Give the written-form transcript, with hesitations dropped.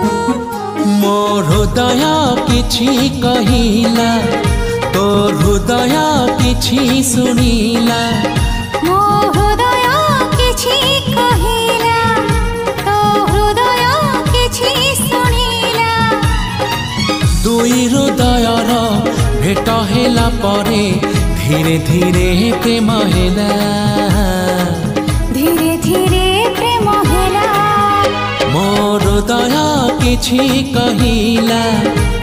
मो हृदय किछि कहिला तो हृदय किछि सुनिला मो हृदय किछि कहिला तो हृदय किछि सुनिला दुई हृदयर भेट हेला परे धीरे धीरे प्रेम हेला धीरे धीरे प्रेम हेला मो हृदय किछि कहिला